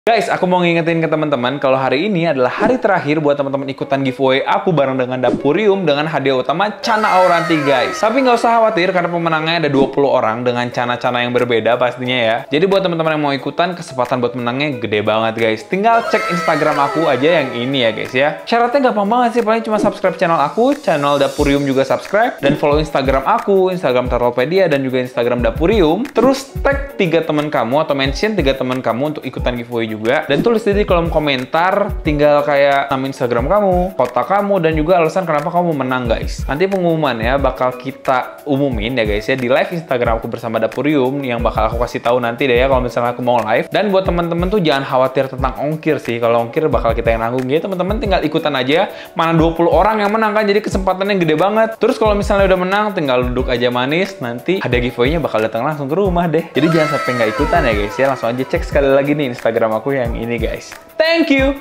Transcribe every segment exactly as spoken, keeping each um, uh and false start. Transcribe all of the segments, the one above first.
Guys, aku mau ngingetin ke teman-teman kalau hari ini adalah hari terakhir buat teman-teman ikutan giveaway aku bareng dengan Dapurium dengan hadiah utama Cana Auranti, guys. Tapi nggak usah khawatir karena pemenangnya ada dua puluh orang dengan cana-cana yang berbeda pastinya ya. Jadi buat teman-teman yang mau ikutan, kesempatan buat menangnya gede banget, guys. Tinggal cek Instagram aku aja yang ini ya, guys ya. Syaratnya gampang banget sih, paling cuma subscribe channel aku, channel Dapurium juga subscribe, dan follow Instagram aku, Instagram Turtlepedia, dan juga Instagram Dapurium. Terus tag tiga teman kamu atau mention tiga teman kamu untuk ikutan giveaway juga, dan tulis di kolom komentar tinggal kayak nama Instagram kamu, kota kamu, dan juga alasan kenapa kamu menang, guys. Nanti pengumumannya bakal kita umumin ya, guys ya, di live Instagram aku bersama Dapurium yang bakal aku kasih tahu nanti deh ya kalau misalnya aku mau live. Dan buat teman-teman tuh jangan khawatir tentang ongkir sih, kalau ongkir bakal kita yang nanggung ya. Teman-teman tinggal ikutan aja, mana dua puluh orang yang menang kan, jadi kesempatannya gede banget. Terus kalau misalnya udah menang tinggal duduk aja manis, nanti hadiah giveaway-nya bakal datang langsung ke rumah deh. Jadi jangan sampai nggak ikutan ya, guys ya. Langsung aja cek sekali lagi nih Instagram aku yang ini, guys. Thank you.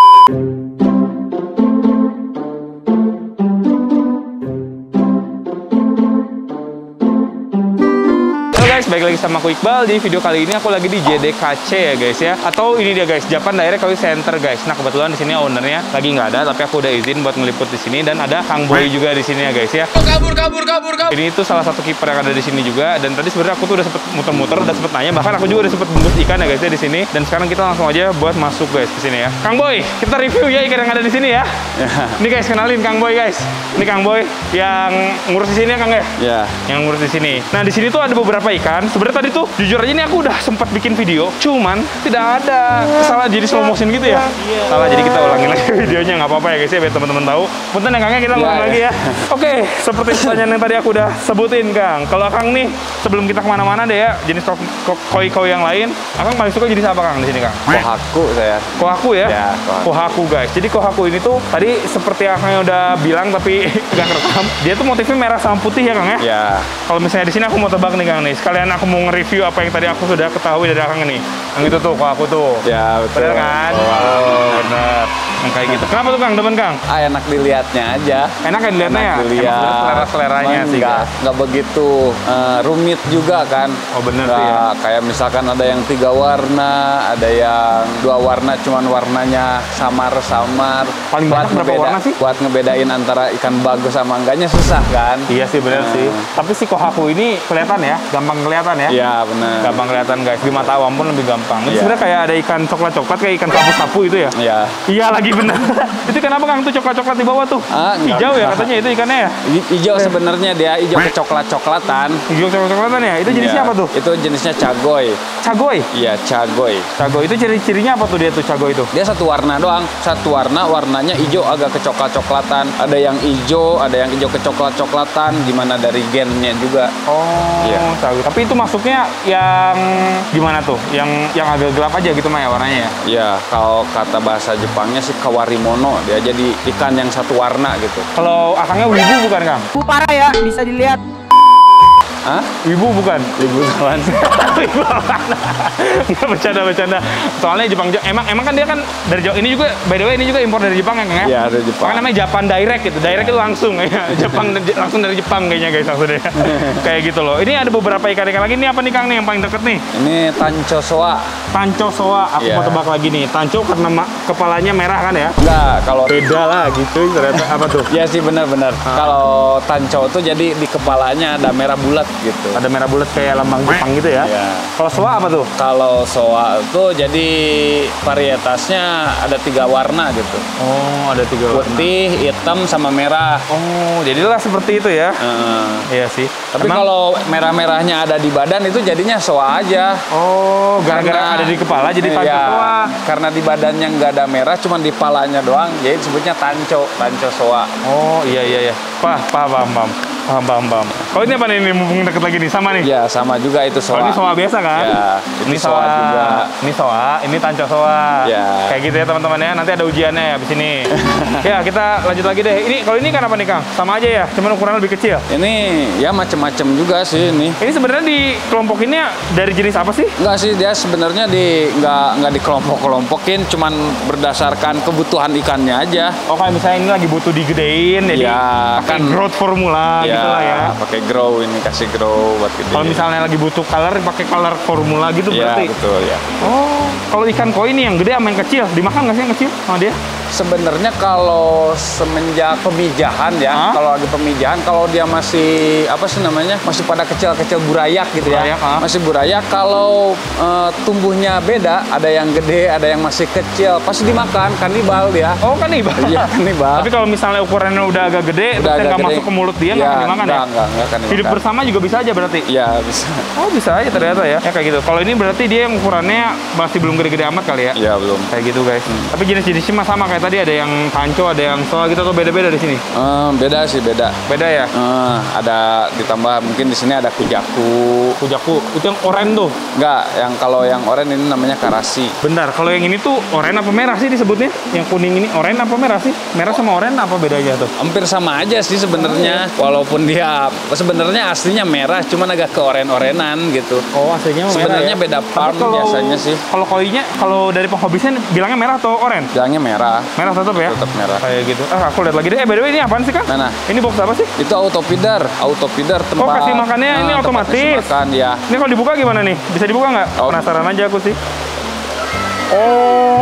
Baik lagi sama aku Iqbal. Di video kali ini aku lagi di J D K C ya, guys ya. Atau ini dia, guys, Japan Direct Koi Center, guys. Nah, kebetulan di sini ownernya lagi nggak ada, tapi aku udah izin buat ngeliput di sini, dan ada Kang Boy juga di sini ya, guys ya. Oh, kabur kabur kabur kabur. Ini tuh salah satu kiper yang ada di sini juga, dan tadi sebenarnya aku tuh udah sempet muter-muter, udah sempet nanya, bahkan aku juga udah sempet bungkus ikan ya, guys ya, di sini. Dan sekarang kita langsung aja buat masuk, guys, ke sini ya. Kang Boy, kita review ya ikan yang ada di sini ya. Ini, guys, kenalin Kang Boy, guys. Ini Kang Boy yang ngurus di sini ya, Kang ya? Iya. Yang ngurus di sini. Nah, di sini tuh ada beberapa ikan. Sebenarnya tadi tuh jujur aja ini aku udah sempat bikin video, cuman tidak ada salah jadi slow motion gitu ya. Yeah. Salah, jadi kita ulangin lagi videonya, nggak apa-apa ya, guys ya, biar teman-teman tahu. Punten ya, Kangnya, kita ulang yeah, lagi ya. Oke, okay, seperti pertanyaan yang tadi aku udah sebutin, Kang. Kalau Kang nih, sebelum kita kemana-mana deh ya, jenis koi-koi yang lain, Akang paling suka jenis apa, Kang, di sini, Kang? Kohaku saya. Kohaku ya? Ya, kohaku. Kohaku, guys. Jadi kohaku ini tuh tadi seperti Akang yang udah bilang tapi nggak kerekam. Dia tuh motifnya merah sama putih ya, Kang ya? Ya. Kalau misalnya di sini aku mau tebak nih, Kang nih. Sekalian aku mau nge-review apa yang tadi aku sudah ketahui dari Akang nih. Yang itu tuh, kok aku tuh. Ya, betul. Bener kan? Oh, bener. Yang kayak gitu. Kenapa tuh, Kang, demen, Kang? Ah, enak dilihatnya aja. Enak kan dilihatnya ya? Dilihat. Selera-seleranya sih, enggak, enggak begitu uh, rumit juga kan. Oh, bener nggak, sih ya. Kayak misalkan ada yang tiga warna, ada yang dua warna, cuman warnanya samar-samar. Paling banyak berapa warna sih? Buat ngebedain antara ikan bagus sama enggaknya susah kan? Iya sih, bener uh. sih. Tapi si kohaku ini kelihatan ya? Gampang kelihatan ya? Iya, bener. Gampang kelihatan, guys. Di mata awam pun lebih gampang. Ini yeah. Sebenarnya kayak ada ikan coklat-coklat, kayak ikan sapu-sapu itu ya? Iya. Iya, lagi bener. Itu kenapa, Kang, tuh coklat-coklat di bawah tuh? Ah, hijau ya katanya itu ikannya ya? Hijau sebenarnya, dia hijau kecoklat-coklatan. Hijau coklat-coklatan ya? Itu jenisnya yeah. apa tuh? Itu jenisnya cagoy. Cagoy? Iya, cagoy. Cagoy itu ciri-cirinya apa tuh dia tuh, cagoy itu? Dia satu warna doang. Satu warna, warnanya hijau agak kecoklat-coklatan. Ada yang hijau, ada yang hijau kecoklat-coklatan. Gimana dari gennya juga. Oh, iya. Cagoy. Tapi itu masuknya yang gimana tuh? Yang yang agak gelap aja gitu mah ya warnanya ya? Iya, kalau kata bahasa Jepangnya sih kawarimono. Dia jadi ikan yang satu warna gitu. Kalau Akangnya wibu bukan, Kang? Bu parah ya, bisa dilihat. Hah? Wibu bukan? Wibu kawan. Wibu kawan. Nggak, bercanda-bercanda. Soalnya Jepang, emang emang kan dia kan dari Jepang. Ini juga, by the way, ini juga impor dari Jepang ya, Kang ya? Iya, dari Jepang. Makanya namanya Japan Direct gitu. Direct ya. Itu langsung ya. Jepang langsung dari Jepang kayaknya, guys, maksudnya. Kayak gitu loh. Ini ada beberapa ikan-ikan lagi. Ini apa nih, Kang, nih yang paling deket nih? Ini tancho soa. Tancho soa. Aku yeah. mau tebak lagi nih. Tancho karena kepalanya merah kan ya? Enggak, kalau beda lah gitu. Ternyata apa tuh? Ya sih, benar-benar. Ah. Kalau tancho tuh jadi di kepalanya ada merah bulat gitu. Ada merah bulat kayak lambang Jepang gitu ya. Yeah. Kalau soa apa tuh? Kalau soa tuh jadi varietasnya ada tiga warna gitu. Oh, ada tiga warna. Putih, hitam, sama merah. Oh, jadilah seperti itu ya. Uh, iya sih. Tapi kalau merah-merahnya ada di badan itu jadinya soa aja. Oh, gara-gara ada di kepala jadi tanco iya, soa. Karena di badannya nggak ada merah, cuma di palanya doang, jadi disebutnya tanco, tanco soa. Oh, iya iya iya. Pah, paham, paham, paham. Paham, paham, paham. Kalau ini apa nih, ini mumpung deket lagi nih, sama nih? Ya, sama juga itu soa. Oh, ini soa biasa kan? Ya, ini soa juga. Ini soa, ini tanco soa. Ya. Kayak gitu ya teman-teman ya, nanti ada ujiannya ya abis ini. Ya, kita lanjut lagi deh. Ini kalau ini kan apa nih, Kang? Sama aja ya, cuman ukurannya lebih kecil. Ini ya macem-macem juga sih ini. Ini sebenarnya di kelompokinnya dari jenis apa sih? Enggak sih, dia sebenarnya di nggak nggak dikelompok-kelompokin, cuman berdasarkan kebutuhan ikannya aja. Oh, kayak misalnya ini lagi butuh digedein, jadi ya, kan growth formula ya, gitulah ya. Pakai grow ini, kasih grow buat gede. Kalau misalnya lagi butuh color, pakai color formula gitu ya, berarti. Betul ya. Oh, kalau ikan koi ini yang gede sama yang kecil, dimakan nggak sih yang kecil sama dia? Sebenarnya kalau semenjak pemijahan ya, Hah? kalau lagi pemijahan, kalau dia masih apa sih namanya, masih pada kecil-kecil burayak gitu ya, Burayak, ah. masih burayak. Kalau uh, tumbuhnya beda, ada yang gede, ada yang masih kecil, pasti dimakan, kanibal dia. Oh, kanibal. Iya, kanibal. Tapi kalau misalnya ukurannya udah agak gede, Udah terus agak nggak gede. masuk ke mulut dia, nggak Ya, akan dimakan enggak, ya? enggak, enggak akan dimakan. Hidup bersama juga bisa aja berarti? Iya, bisa. Oh, bisa aja ternyata ya. Ya kayak gitu. Kalau ini berarti dia yang ukurannya masih belum gede-gede amat kali ya? Iya, belum. Kayak gitu guys. Hmm. Tapi jenis-jenisnya mah sama kayak tadi, ada yang panco, ada yang soa gitu, atau beda-beda di sini? Uh, beda sih, beda. Beda ya? Uh, ada ditambah mungkin di sini ada kujaku. Kujaku, itu yang oranye tuh? Enggak, yang kalau yang oranye ini namanya karasi. Bentar, kalau yang ini tuh oranye apa merah sih disebutnya? Yang kuning ini oranye apa merah sih? Merah sama oranye apa bedanya tuh? Hampir sama aja sih sebenarnya, walaupun dia sebenarnya aslinya merah, cuman agak ke oren-orenan gitu. Oh, aslinya merah. Sebenarnya ya? beda farm Tapi kalau- biasanya sih. Kalau koinya, kalau dari penghobisnya bilangnya merah atau oranye? Bilangnya merah, Merah tetap ya? tetap merah. Kayak gitu. Ah, aku lihat lagi deh. Eh, by the way ini apaan sih, Kang? Mana? Ini box apa sih? Itu autopidar, autopidar tempat. Oh, kasih makannya ini tempat otomatis. kasih makan ya. Ini kalau dibuka gimana nih? Bisa dibuka nggak? Oh. Penasaran aja aku sih. Oh,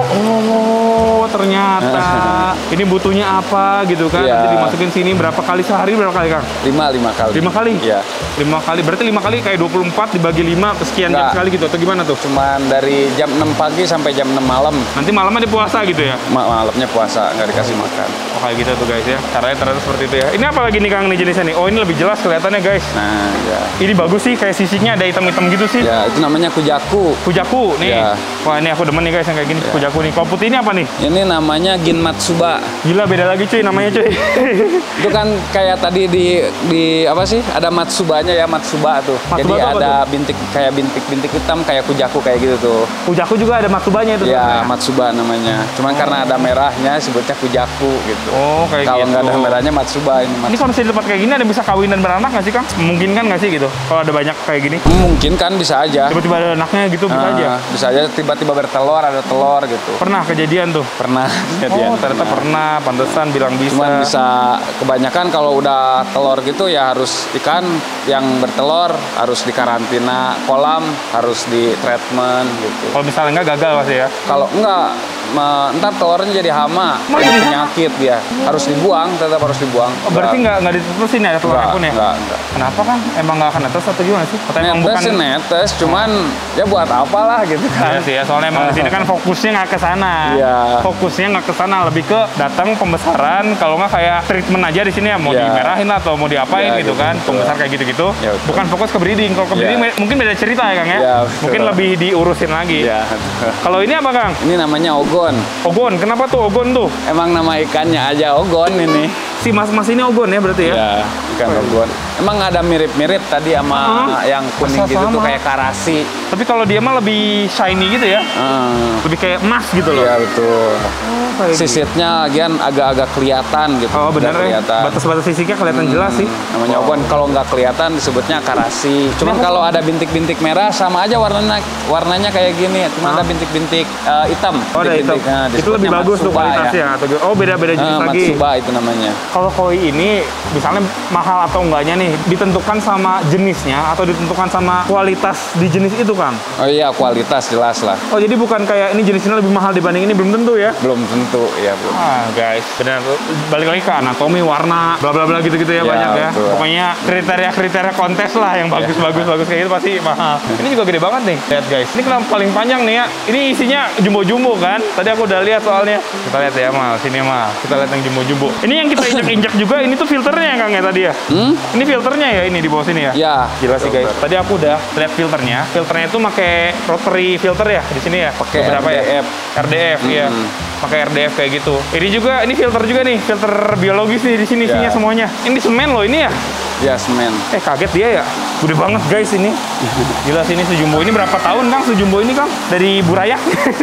oh, ternyata ini butuhnya apa gitu kan? Iya. Nanti dimasukin sini berapa kali sehari, berapa kali, Kang? Lima, lima kali. Lima kali? Iya. Lima kali, berarti lima kali kayak dua puluh empat dibagi lima, sekian jam Nggak. sekali gitu, atau gimana tuh? Cuman dari jam enam pagi sampai jam enam malam. Nanti malamnya di puasa gitu ya? Ma- Malamnya puasa, nggak dikasih makan. Oh, kayak gitu tuh guys ya. Caranya ternyata seperti itu ya. Ini apa lagi nih, Kang, nih jenisnya nih? Oh, ini lebih jelas kelihatannya guys. Nah, ya. Ini bagus sih, kayak sisinya ada hitam-hitam gitu sih. Ya, itu namanya kujaku. Kujaku nih. Ya. Wah, ini aku demen nih guys yang kayak gini. Ya. Kujaku nih. Kalau putih ini apa nih? Ini namanya Ginmatsuba. Gila, beda lagi cuy namanya cuy. Itu kan kayak tadi di di apa sih? Ada Matsubanya ya, Matsuba tuh. Matsuba Jadi tuh apa ada bintik kayak bintik-bintik hitam kayak kujaku kayak gitu tuh. Kujaku juga ada matsubanya itu. Ya, sebenarnya. Matsuba namanya. Cuman karena ada merahnya sebutnya kujaku gitu. Oh, kayak Kalau gitu. nggak ada merahnya Matsuba ini. Ini Matsuba. kalau misalnya di tempat kayak gini ada bisa kawin dan beranak nggak sih, Kang? Memungkinkan nggak sih gitu? Kalau ada banyak kayak gini. Mungkin kan bisa aja. Tiba-tiba ada anaknya gitu, bisa Ah, aja. Bisa aja tiba-tiba bertelur, ada telur gitu. Pernah kejadian tuh? Pernah. Oh, ternyata pernah. Pantesan bilang bisa. Cuman bisa kebanyakan kalau udah telur gitu ya harus ikan yang bertelur harus dikarantina kolam, harus di treatment gitu. Kalau misalnya nggak gagal pasti ya. Kalau enggak, me- ntar telurnya jadi hama, Oh, jadi jadi hama? penyakit dia. Harus dibuang, tetap harus dibuang. Oh, berarti nggak nggak diterusin ya telurnya enggak, pun ya? enggak, enggak. Kenapa, Kang? Emang nggak akan netes atau gimana sih? Atau emang Netes bukan? sih netes, cuman ya buat apalah gitu kan. Iya sih ya, soalnya emang di sini kan fokusnya nggak ke sana. Iya. Fokusnya nggak ke sana, lebih ke datang pembesaran. Kalau nggak kayak treatment aja di sini ya, mau Iya. dimerahin atau mau diapain Iya, gitu, gitu, kan, betul. pembesar kayak gitu-gitu. Iya, betul. Bukan fokus ke breeding. Kalau ke Iya. breeding mungkin beda cerita ya, Kang ya. Iya, betul. Mungkin lebih diurusin lagi. Iya. Kalau ini apa, Kang? Ini namanya ogon. Ogon. Kenapa tuh ogon tuh? Emang nama ikannya aja ogon ini. Si mas-mas ini ogon ya berarti ya? Ya, ikan ogon. Emang ada mirip-mirip tadi sama Hah? yang kuning Masa gitu tuh sama? kayak karasi. Tapi kalau dia mah lebih shiny gitu ya. Hmm. Lebih kayak emas gitu loh. Iya betul. Oh, kayak gitu. Sisitnya lagian agak-agak kelihatan gitu. Oh, bener Udah ya. kelihatan. Batas-batas sisiknya kelihatan jelas sih. Namanya ogon. Kalau nggak kelihatan disebutnya karasi. Cuman Kenapa kalau tuh? ada bintik-bintik merah sama aja warnanya warnanya kayak gini. Cuma Hah? ada bintik-bintik eh, hitam. Oh, ada hitam. Bintik-bintik. Nah, Itu disebutnya lebih bagus tuh Matsuba kualitasnya. ya. Atau gitu. Oh, beda-beda jenis Nah, lagi. Matsuba itu namanya. Kalau koi ini misalnya mahal atau enggaknya nih ditentukan sama jenisnya atau ditentukan sama kualitas di jenis itu, Kang. Oh iya, kualitas jelas lah. Oh, jadi bukan kayak ini jenisnya lebih mahal dibanding ini, belum tentu ya. Belum tentu, ya belum. Ah, guys, benar. Balik lagi ke anatomi, warna, bla bla bla gitu-gitu ya, Ya, banyak ya. betul. Pokoknya kriteria-kriteria kontes lah yang bagus-bagus bagus kayak gitu pasti mahal. Ini juga gede banget nih. Lihat guys. Ini kenapa paling panjang nih ya? Ini isinya jumbo-jumbo kan? Tadi aku udah lihat soalnya. Kita lihat ya, Mal. Sini, Mal. Kita lihat yang jumbo-jumbo. Ini yang kita injak-injak juga, ini tuh filternya ya, Kang ya tadi ya? Hmm? Ini filternya ya ini di bawah sini ya? Ya. Gila sih guys. filter. Tadi aku udah lihat filternya. Filternya itu pakai rotary filter ya di sini ya. Pakai Beberapa R D F. ya? R D F ya. Hmm. Pakai R D F kayak gitu. Ini juga ini filter juga nih, filter biologis nih di sini Ya. isinya semuanya. Ini semen loh ini ya. Ya, semen. Eh kaget dia ya. Gede banget guys ini. Gila sini sejumbo ini berapa tahun Kang sejumbo ini Kang? Dari Burayak.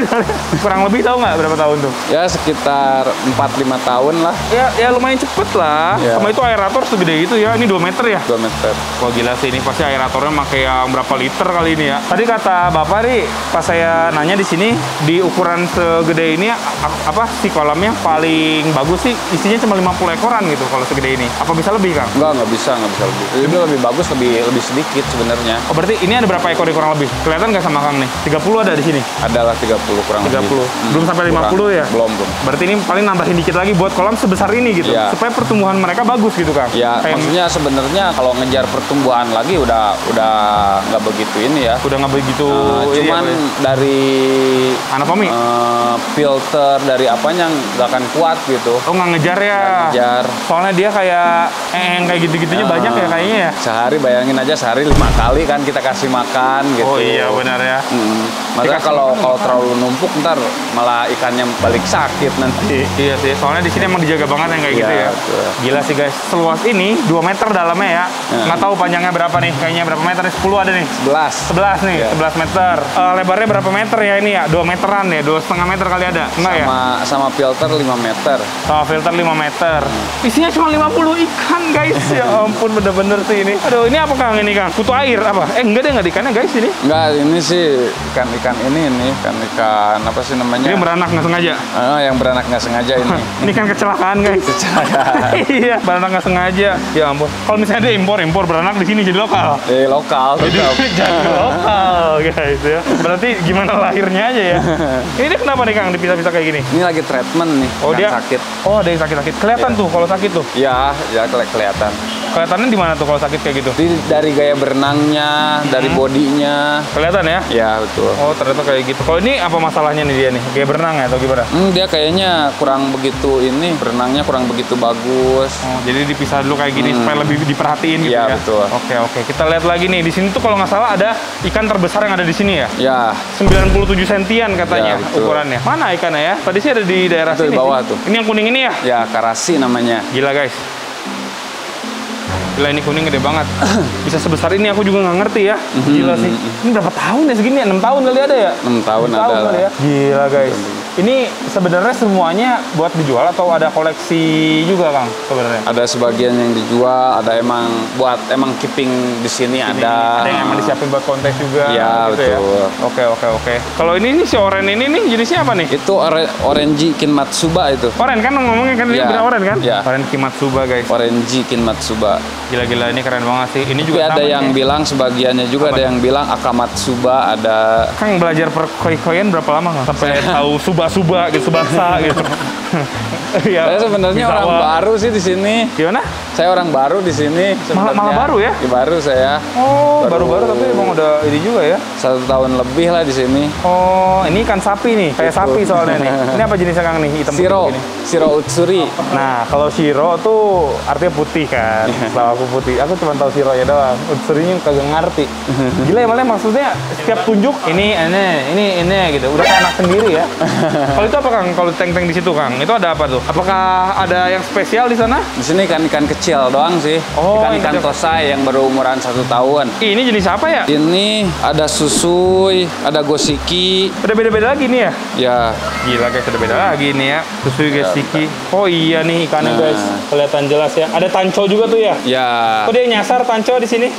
Kurang lebih tahu nggak berapa tahun tuh? Ya, sekitar empat lima tahun lah. Ya ya lumayan cepet lah. Ya. Sama itu aerator segede itu ya. Ini dua meter ya. dua meter. Wah gila sih ini pasti aeratornya pakai yang berapa liter kali ini ya. Tadi kata Bapak nih pas saya nanya di sini di ukuran segede ini a- apa si kolamnya paling bagus sih isinya cuma lima puluh ekoran gitu kalau segede ini. Apa bisa lebih Kang? Enggak, nggak bisa, nggak nggak bisa lebih. Ini lebih bagus, lebih lebih sedikit sebenarnya. Oh, berarti ini ada berapa ekor kurang lebih? Kelihatan nggak sama Kang nih? tiga puluh ada di sini? Adalah tiga puluh kurang tiga puluh. lebih. Hmm, Belum sampai lima puluh ya? Belum, belum. Berarti ini paling nambahin dikit lagi buat kolam sebesar ini gitu. Ya. Supaya pertumbuhan mereka bagus gitu, Kang. Ya, Kayak maksudnya sebenarnya kalau ngejar pertumbuhan lagi udah udah nggak begitu ini ya. udah nggak begitu Uh, iya, cuman iya. dari Anatomi? uh, filter dari apanya nggak akan kuat gitu. Oh, nggak ngejar ya? Nggak ngejar. Soalnya dia kayak eh kayak gitu-gitunya Uh, banyak ya kayaknya ya. Sehari bayangin aja sehari lima kali kan kita kasih makan gitu. Oh iya benar ya. Hmm. Maka Dikasih kalau makan kalau makan. terlalu numpuk ntar malah ikannya balik sakit nanti. Iya sih, soalnya di sini emang dijaga banget yang kayak Iya, gitu ya. betul. Gila sih guys, seluas ini dua meter dalamnya ya. Ya. Nggak tahu panjangnya berapa nih, kayaknya berapa meter nih? sepuluh ada nih. Sebelas. sebelas nih, Iya. sebelas meter. Eh, lebarnya berapa meter ya ini ya? dua meteran ya, dua setengah meter kali ada. Enggak ya? Sama sama filter lima meter. Sama filter lima meter. Isinya cuma lima puluh ikan guys. Ya ampun, bener-bener sih ini. Aduh, ini apa Kang ini Kang? Kutu air apa? Eh enggak deh, enggak ada ikannya guys ini. Enggak, ini sih ikan-ikan ini nih, ikan-ikan apa sih namanya? Ini beranak nggak sengaja. Ah, yang beranak nggak sengaja ini. Ini kan kecelakaan guys. Kecelakaan. Iya, beranak nggak sengaja. Ya ampun. Kalau misalnya dia impor, impor beranak di sini jadi lokal. Eh, lokal Jadi tetap. jadi lokal guys ya. Berarti gimana lahirnya aja ya. Ini dia kenapa nih Kang dipisah-pisah kayak gini? Ini lagi treatment nih, Oh ikan dia sakit. Oh ada yang sakit-sakit. Kelihatan Iya. tuh kalau sakit tuh. Ya, ya keli- kelihatan. Kelihatannya di mana tuh kalau sakit kayak gitu? Jadi dari gaya berenangnya, dari bodinya. Kelihatan ya? Ya, betul. Oh ternyata kayak gitu. Kalau ini apa masalahnya nih dia nih? Kayak berenang ya atau gimana? Hmm, dia kayaknya kurang begitu ini, berenangnya kurang begitu bagus. Oh, jadi dipisah dulu kayak gini supaya lebih diperhatiin gitu Iya, ya. betul. Oke oke. Kita lihat lagi nih. Di sini tuh kalau nggak salah ada ikan terbesar yang ada di sini ya. Ya, sembilan puluh tujuh sentian katanya Ya, betul. ukurannya. Mana ikannya ya? Tadi sih ada di daerah Itu di sini. bawah sih. tuh. Ini yang kuning ini ya? ya karasi namanya. Gila guys. Gila ini kuning gede banget. Bisa sebesar ini aku juga nggak ngerti ya. Gila sih. Ini berapa tahun ya segini? enam tahun kali ada ya? enam tahun enam ada tahun lah. kali ya. Gila guys. Ini sebenarnya semuanya buat dijual atau ada koleksi juga Kang sebenarnya? Ada sebagian yang dijual, ada emang buat emang keeping di sini ada. Ada yang emang disiapin buat kontes juga. Ya, gitu betul. Ya? Oke oke oke. Kalau ini nih si oren ini nih jenisnya apa nih? Itu ore, Orenji Kinmatsuba itu. Oren kan ngomongnya kan ini Ya, bener oren kan? ya. Oren Kimatsuba guys. Orenji Kinmatsuba. Gila-gila ini keren banget sih. Ini Tapi juga ada sama yang nih. bilang sebagiannya juga Apa ada yang bilang Akamatsuba, ada Kang belajar perkoi-koian berapa lama nggak? Sampai tahu suba-suba gitu, subasa gitu. Ya, saya sebenarnya bisa orang awal- baru sih di sini. Gimana? Saya orang baru di sini. Malah- sebenarnya. malah baru ya? Ya, baru saya. Oh, Baru- baru-baru tapi emang udah ini juga ya. Satu tahun lebih lah di sini. Oh, ini ikan sapi nih. Kayak sapi soalnya nih. Ini apa jenisnya Kang nih? Hitam putih Siro, begini. Siro Utsuri. Nah, kalau Shiro tuh artinya putih kan. Kalau aku putih, aku cuma tahu Shiro ya doang. Utsurinya kagak ngerti. Gila ya, malah maksudnya setiap tunjuk ini ini ini ini gitu. Udah kayak anak sendiri ya. Kalau itu apa Kang? Kalau tank-tank di situ Kang, itu ada apa tuh? Apakah ada yang spesial di sana? Di sini ikan-ikan kecil doang sih. Oh, Ikan-ikan ikan kecil. tosai yang baru umuran satu tahun. Ih, ini jenis apa ya? Ini ada susui, ada gosiki. Udah beda-beda lagi nih ya? Ya, Gila guys, udah beda lagi nih ya. Susui Ya, gesiki. Oh iya nih ikannya Nah. guys. Kelihatan jelas ya. Ada tanco juga tuh ya? ya. Kok dia nyasar tanco di sini?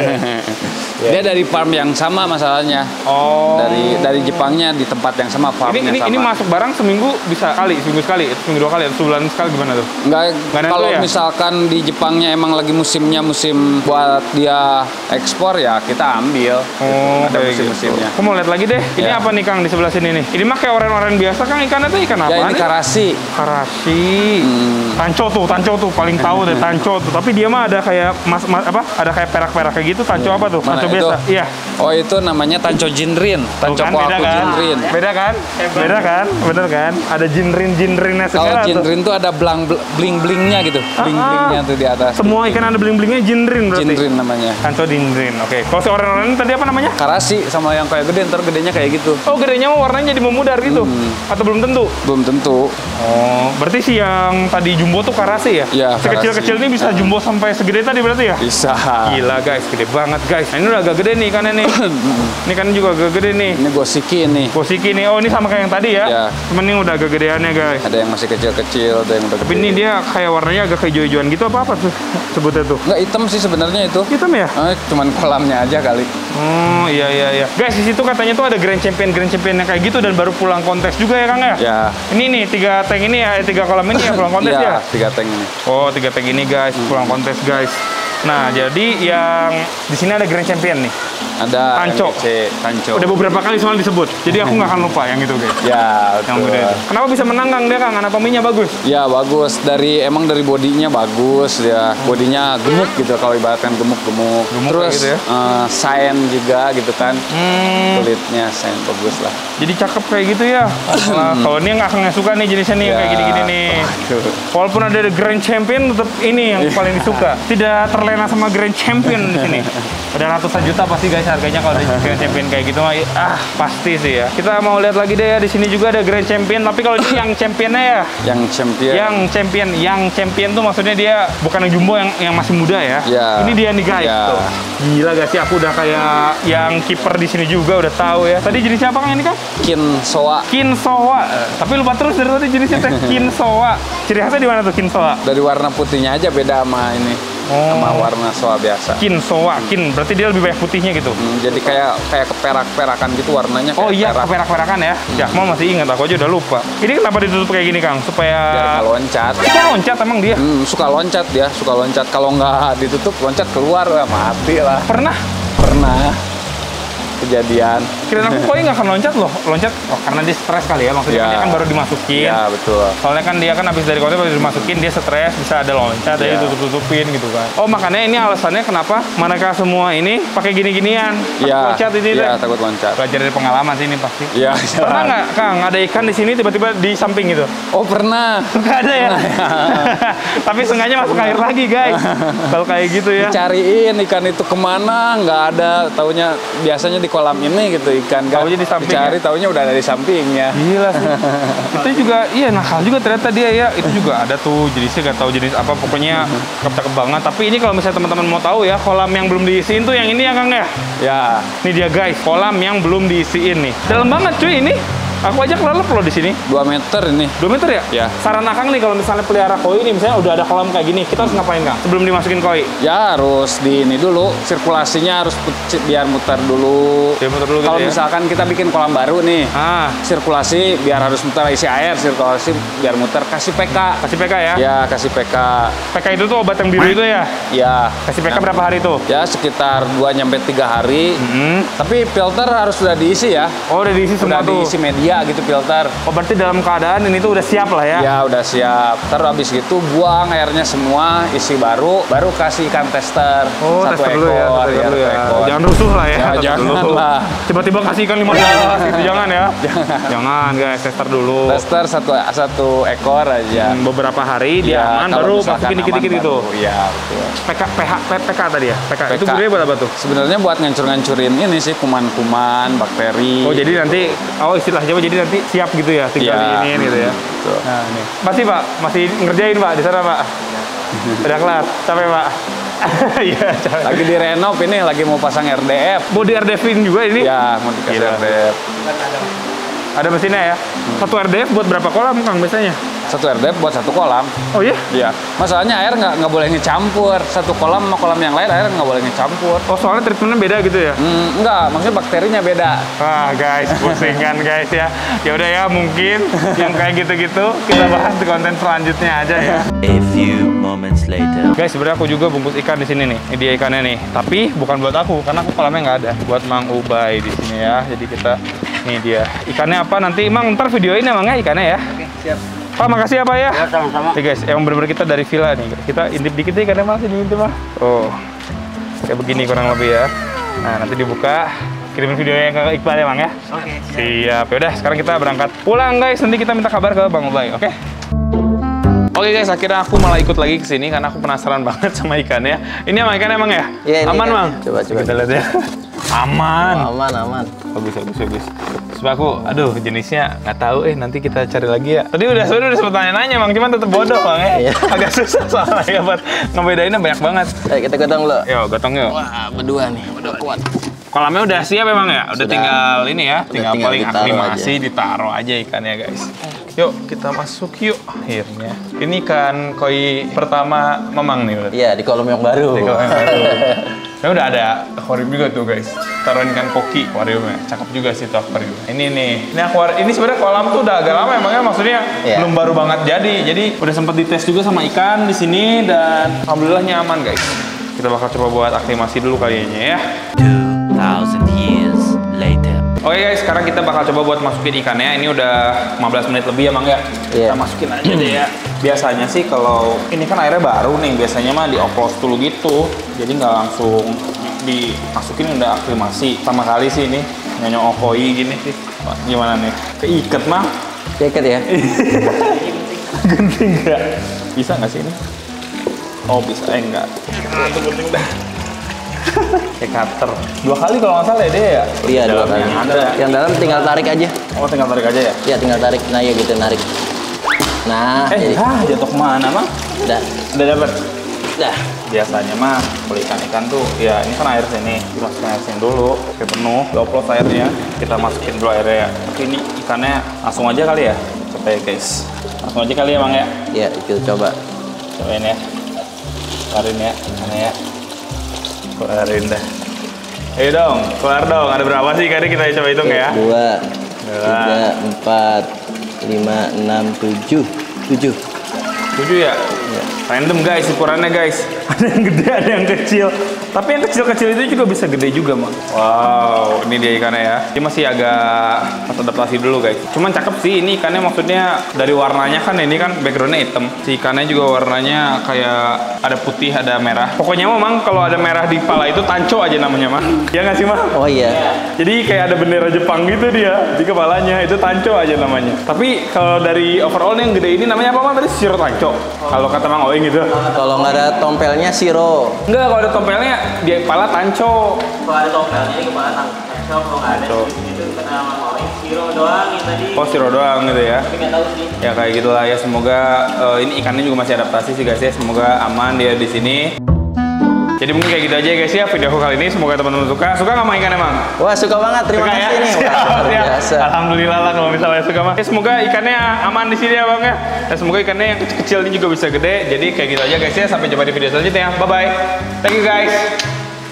Dia dari farm yang sama masalahnya. Oh. Dari dari Jepangnya di tempat yang sama, ini farmnya ini, sama. ini masuk barang seminggu bisa kali, seminggu sekali, seminggu dua kali, atau sebulan sekali gimana tuh? Enggak, Nggak nentu kalau ya? misalkan di Jepangnya emang lagi musimnya musim buat dia ekspor ya kita ambil. Oh, ada kayak musim-musimnya. Aku mau lihat lagi deh. Ini Ya. apa nih Kang di sebelah sini nih? Ini mah kayak oren-oren biasa Kang, ikannya tuh ikan apa? Ya ini karasi. Karashi. Hmm. Tanco tuh, tanco tuh paling tahu deh tanco tuh. Tapi dia mah ada kayak mas, mas- apa? Ada kayak perak-perak kayak gitu. Tanco apa tuh? Mana Tanco itu? biasa. Iya. Oh itu namanya tanco jinrin, tanco Tuh kan, kuaku beda kan? jinrin. Beda kan? Beda kan? Bener kan? Ada jinrin-jinrinnya Kalau segala tuh. jinrin tuh ada blang bling blingnya gitu, bling blingnya tuh di atas. Semua ikan ada bling-blingnya jinrin berarti. Jinrin namanya. Tanco jinrin. Oke. Kalau si oren-oren ini tadi apa namanya? Karasi sama yang kayak gede, ntar gedenya kayak gitu. Oh, gedenya mah warnanya jadi memudar gitu. Hmm. Atau belum tentu? Belum tentu. Oh, berarti si yang tadi jumbo tuh karasi ya? Iya, Si kecil-kecil karasi. ini bisa jumbo sampai segede tadi berarti ya? Bisa. Gila guys, gede banget guys. Nah, ini udah agak gede nih ikannya nih. Ini kan juga agak gede nih. Ini gosiki ini. Posiki nih. Oh, ini sama kayak yang tadi ya? Ya. Cuman ini udah agak gedeannya guys. Ada yang masih kecil-kecil, ada yang udah Tapi gede. ini dia kayak warnanya agak hijau-hijauan gitu apa apa tuh sebutnya tuh? Nggak hitam sih sebenarnya itu. Hitam ya? Eh, cuman kolamnya aja kali. Oh iya iya iya. Guys di situ katanya tuh ada Grand Champion Grand Champion yang kayak gitu dan baru pulang kontes juga ya Kang ya? Ya. Ini nih tiga tank ini ya, eh, tiga kolam ini ya pulang kontes ya? Iya, tiga tank ini. Oh tiga tank ini guys pulang kontes guys. Nah, jadi yang di sini ada Grand Champion nih. Ada Tanco. M G C Tanco. Udah beberapa kali soal disebut. Jadi aku nggak akan lupa yang itu, guys. Ya, Yang betul. udah itu. Kenapa bisa menang Kang dia, Kang? Anatominya bagus. Ya bagus, dari emang dari bodinya bagus ya, bodinya gemuk gitu kalau ibaratkan gemuk-gemuk. Gemuk Terus gitu ya? eh, shine juga gitu kan, Hmm. kulitnya shine bagus lah. Jadi cakep kayak gitu ya. Nah, kalau ini nggak nggak suka nih jenisnya nih yang Ya. kayak gini-gini nih. Waduh. Walaupun ada The Grand Champion, tetap ini yang paling disuka. Tidak terlena sama Grand Champion di sini. Udah ratusan juta pasti guys harganya kalau ada Grand Champion kayak gitu mah. Ah, pasti sih ya. Kita mau lihat lagi deh ya, di sini juga ada Grand Champion, tapi kalau ini yang championnya ya. Yang champion. Yang champion, yang champion tuh maksudnya dia bukan yang jumbo yang yang masih muda ya. Ya. Ini dia nih guys. Ya. Tuh. Gila gak sih, aku udah kayak yang kiper di sini juga udah tahu ya. Tadi jenisnya apa Kang ini Kang? Kinsoa. Kinsoa. Eh, tapi lupa terus dari tadi jenisnya teh Kinsoa. Ciri khasnya di mana tuh Kinsoa? Dari warna putihnya aja beda sama ini. Oh. Sama warna soa biasa. Kinsoa, kin berarti dia lebih banyak putihnya gitu. Hmm, jadi kayak kayak keperak-perakan gitu warnanya. Oh kayak iya, perak. keperak-perakan ya. Ya, mau masih ingat, aku aja udah lupa. Ini kenapa ditutup kayak gini Kang? Supaya Biar nggak loncat. Suka loncat emang dia. Hmm, suka loncat dia, suka loncat. Kalau nggak ditutup loncat keluar, wah, mati lah. Pernah? Pernah kejadian. Kirain aku koi nggak akan loncat loh. Loncat, oh karena dia stres kali ya. Maksudnya Ya. dia kan baru dimasukin. Iya betul. Soalnya kan dia kan habis dari konten baru dimasukin, dia stres, bisa ada loncat, jadi Iya. tutup-tutupin gitu kan. Oh makanya ini alasannya kenapa mereka semua ini pakai gini-ginian. Takut Iya. loncat ini Iya, deh. takut loncat. Belajar dari pengalaman sih ini pasti. Iya. Pernah nggak Kang ada ikan di sini tiba-tiba di samping gitu? Oh pernah. Nggak ada ya. Tapi sengaja masuk air lagi guys. Kalau kayak gitu ya. Cariin ikan itu kemana, nggak ada. Taunya biasanya di kolam ini gitu ikan kan. Taunya di samping Dicari ya? taunya udah ada di sampingnya. Gila sih. Itu juga iya nakal juga ternyata dia ya. Itu juga ada tuh jenisnya nggak tahu jenis apa pokoknya cakep banget. Tapi ini kalau misalnya teman-teman mau tahu ya kolam yang belum diisiin tuh yang ini ya Kang ya. Ya. Ini dia guys kolam yang belum diisiin nih. Dalam banget cuy ini. Aku aja kelelep loh di sini. dua meter ini. dua meter ya? Ya. Saran Akang nih kalau misalnya pelihara koi ini misalnya udah ada kolam kayak gini, kita harus ngapain Kang? Sebelum dimasukin koi? Ya harus di ini dulu, sirkulasinya harus put- biar muter dulu. Biar muter dulu gitu Kalau ya? misalkan kita bikin kolam baru nih, Ah, sirkulasi biar harus muter, isi air, sirkulasi biar muter, kasih P K. kasih P K ya? Ya kasih P K. P K itu tuh obat yang biru itu ya? Ya. Kasih P K berapa hari tuh? Ya sekitar dua nyampe tiga hari. Hmm. Tapi filter harus sudah diisi ya. Oh udah diisi semua Udah tuh? diisi media gitu filter. Oh berarti dalam keadaan ini tuh udah siap lah ya? Ya udah siap. Terus habis gitu buang airnya semua, isi baru, baru kasih ikan tester. Oh, satu tester ekor, dulu ya, tester ya, dulu satu ya. ekor. Jangan rusuh lah ya. Ya, tester jangan dulu. lah. Tiba-tiba kasih ikan lima belas gitu, jangan ya. Jangan guys, tester dulu. Tester satu satu ekor aja. Hmm, beberapa hari dia Ya, aman, kalau baru misalkan masukin dikit-dikit aman gitu. baru. Iya, betul. P K, P H, P K tadi ya? P K, itu P K. gunanya buat apa tuh? Sebenarnya buat ngancur-ngancurin ini sih kuman-kuman, bakteri. Oh jadi nanti, oh istilahnya apa, jadi nanti siap gitu ya, tinggal Iya. diinin gitu ya. Betul. Nah nih, masih Pak, masih ngerjain Pak di sana Pak? Udah kelar, capek Pak? Iya, capek. Lagi direnov ini, lagi mau pasang R D F. Mau di R D F-in juga ini? Ya, mau dikasih Gila. R D F. Ada mesinnya ya? Satu R D F buat berapa kolam Kang biasanya? Satu R D F buat satu kolam. Oh iya? Iya. Masalahnya air nggak nggak boleh ngecampur. Satu kolam sama kolam yang lain air nggak boleh ngecampur. Oh soalnya treatmentnya beda gitu ya? Hmm, enggak, maksudnya bakterinya beda. Wah guys, pusing kan guys ya. Ya udah ya mungkin yang kayak gitu-gitu kita bahas di konten selanjutnya aja ya. A few moments later. Guys, sebenarnya aku juga bungkus ikan di sini nih. Ini dia ikannya nih. Tapi bukan buat aku karena aku kolamnya nggak ada. Buat Mang Ubay di sini ya. Jadi kita ini dia. Ikannya apa nanti Mang ntar videoin ya Mang ya ikannya ya. Oke, siap. Pak makasih ya Pak ya. Ya, sama-sama. Oke guys, emang bener-bener kita dari villa nih. Kita intip dikit deh ikannya Mang sini intip mah. Oh. Kayak begini kurang lebih ya. Nah, nanti dibuka. Kirimin videonya ke Iqbal ya Mang ya. Oke, siap. Siap, yaudah sekarang kita berangkat pulang guys. Nanti kita minta kabar ke Bang Ubay, oke? Oke guys, akhirnya aku malah ikut lagi ke sini karena aku penasaran banget sama ikannya. Ini sama ikannya Bang ya? Iya, ini Aman ikan. Bang? Coba, coba. Kita lihat ya. Aman. Aman, aman. Bagus, bagus, bagus. Terus aku, aduh jenisnya nggak tahu eh nanti kita cari lagi ya. Tadi udah sebenarnya udah sempet nanya-nanya Bang, cuman tetep bodoh Bang ya. Iya. Agak susah soalnya ya buat ngebedainnya banyak banget. Ayo kita gotong dulu. Yuk, gotong yuk. Wah, berdua nih, udah kuat. Kolamnya udah siap emang ya? Udah Sudah. tinggal ini ya, tinggal, tinggal paling ditaruh aklimasi, ditaruh aja ikannya guys. Yuk, kita masuk yuk. Akhirnya. Ini ikan koi pertama Mamang nih berarti. Iya, di kolom yang baru. Di kolam yang baru. Ini udah ada akuarium juga tuh guys. Taruhin ikan koki akuariumnya. Cakep juga sih tuh akuarium. Ini nih. Ini akuarium. Ini sebenarnya kolam tuh udah agak lama emangnya maksudnya Iya. belum baru banget jadi. Jadi udah sempat dites juga sama ikan di sini dan alhamdulillah nyaman guys. Kita kita bakal coba buat aklimasi dulu kayaknya ya. Two thousand years later. Oke guys, sekarang kita bakal coba buat masukin ikannya. Ini udah lima belas menit lebih ya Mang ya. Iya. Kita masukin aja deh ya. Biasanya sih kalau ini kan airnya baru nih, biasanya mah dioplos dulu gitu. Jadi nggak langsung dimasukin, udah aklimasi. Sama kali sih ini nyonyong okoi gini sih. Gimana nih? Keiket Mang? Keket ya. Genting nggak? Bisa nggak sih ini? Oh bisa, eh enggak. Itu genting dah. Kayak cutter. Dua kali kalau nggak salah ya dia ya? Iya, dua kali. Yang ada. Yang dalam tinggal tarik aja. Oh tinggal tarik aja ya? Iya, tinggal tarik. Nah, ya gitu narik. Nah, Eh, jadi ah jatuh kemana Mang? udah. Udah dapet? Dah. Biasanya mah kalau ikan-ikan tuh, ya ini kan air sini, dimasukin air sini dulu, sampai penuh, dioplos airnya, kita masukin dulu airnya ya. Tapi ini ikannya langsung aja kali ya, coba ya guys. Langsung aja kali ya Mang ya. Iya, kita coba. Cobain ya, keluarin ya, ikannya ya. Keluarin dah. Ayo dong, keluar dong. Ada berapa sih ikannya, kita coba hitung ya? Dua, Dua. tiga, empat, lima, enam, tujuh. Tujuh. Tujuh ya? Random guys, ukurannya guys. Ada yang gede, ada yang kecil. Tapi yang kecil-kecil itu juga bisa gede juga, Mang. Wow, ini dia ikannya ya. Dia masih agak harus adaptasi dulu guys. Cuman cakep sih ini ikannya, maksudnya dari warnanya kan, ini kan backgroundnya hitam. Si ikannya juga warnanya kayak ada putih, ada merah. Pokoknya Mang, kalau ada merah di kepala itu tanco aja namanya, Mang. Ya nggak sih, Mang? Oh iya. Jadi kayak ada bendera Jepang gitu dia di kepalanya, itu tanco aja namanya. Tapi kalau dari overall yang gede ini namanya apa Mang? Tadi Shiro tanco. Kalau kata Mang Oing gitu. Kalau nggak ada tompelnya Shiro. Enggak, kalau ada tompelnya di kepala tanco. Kalau ada tompelnya di kepala tanco, kalau nggak ada Tanco. itu kena sama orang Shiro doang yang tadi. Oh, Shiro doang gitu ya. Tapi nggak tahu sih. Ya kayak gitulah ya, semoga eh, ini ikannya juga masih adaptasi sih guys ya. Semoga aman dia di sini. Jadi mungkin kayak gitu aja ya guys ya video aku kali ini. Semoga teman-teman suka. Suka nggak sama ikan emang? Wah, suka banget. Terima Suka kasih ya? nih. Siap, Wah, luar siap. biasa. Alhamdulillah lah kalau misalnya suka mah. Ya, semoga ikannya aman di sini ya Bang ya. Dan semoga ikannya yang kecil-kecil ini juga bisa gede. Jadi kayak gitu aja guys ya. Sampai jumpa di video selanjutnya. Bye bye. Thank you guys.